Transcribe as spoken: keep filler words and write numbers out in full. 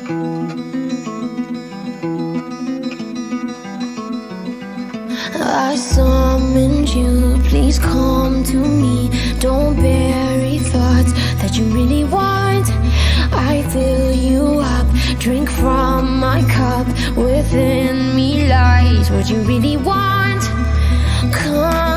I summoned you, please come to me. Don't bury thoughts that you really want. I fill you up, drink from my cup. Within me lies what you really want. Come